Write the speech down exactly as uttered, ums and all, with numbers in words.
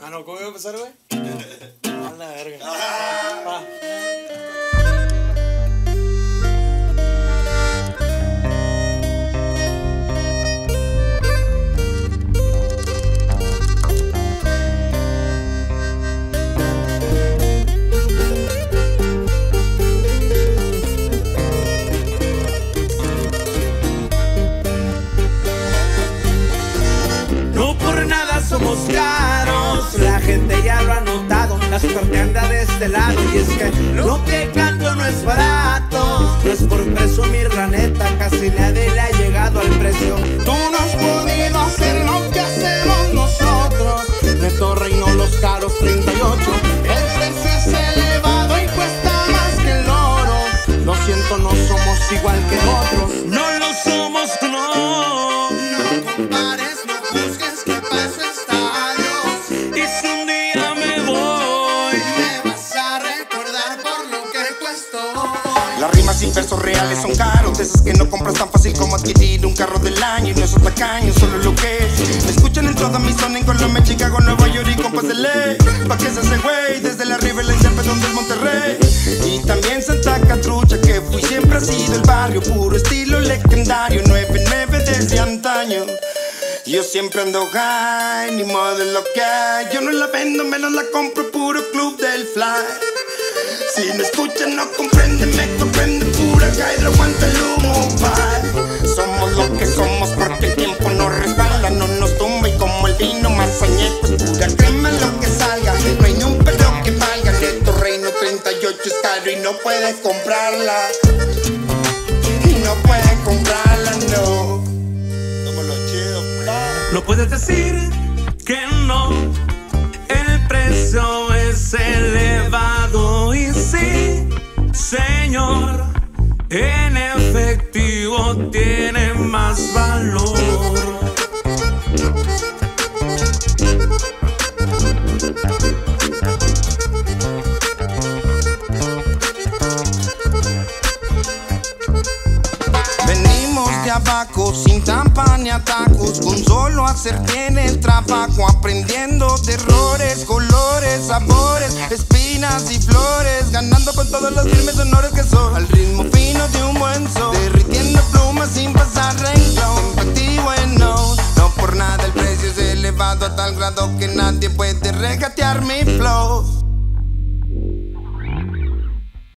Ah, no, ¿cómo iba a empezar, güey? A la verga. Ah. Somos caros, la gente ya lo ha notado, la suerte anda de este lado. Y es que lo que canto no es barato, no es por presumir, la neta, casi nadie le ha llegado al precio. Tú no has podido hacer lo que hacemos nosotros. Neto Reino, los caros treinta y ocho. El precio es elevado y cuesta más que el oro. Lo siento, no somos igual que otros. No lo somos, no. No compares, no juzgues, que paso estadios. Y si un día me voy, me vas a recordar por lo que cuesta. Las rimas sin versos reales son caros, de esas que no compras tan fácil como adquirir un carro del año. Y no esos tacaños, solo lo que es. Me escuchan en toda mi zona, en Colombia, Chicago, Nueva York y compas de ley. Pa' que se hace güey, desde la River, la Inserpe, donde es Monterrey. Y también Santa Catrucha, que fui siempre ha sido el barrio, puro estilo legendario, nueve nueve desde antaño. Yo siempre ando high, ni modo de lo que hay. Yo no la vendo, menos la compro, puro club del fly. Si no escuchan, no comprenden, me comprenden, pura caída, aguanta el humo, bye. Somos lo que somos porque el tiempo nos resbala, no nos tumba. Y como el vino más añejo es pura crema lo que salga. No hay ni un pedo que valga, Neto Reino treinta y ocho es caro y no puedes comprarla. Y no puedes comprarla, no. Somos los chidos, bro. No puedes decir que no, el precio es elevado. Y sí, señor, en efectivo tiene más valor. De abajo, sin trampa ni atacos, con solo hacer bien el trabajo, aprendiendo de errores, colores, sabores, espinas y flores, ganando con todos los firmes honores que son, al ritmo fino de un buen son, derritiendo plumas sin pasar renglón, y bueno, no por nada el precio es elevado a tal grado que nadie puede regatear mi flow.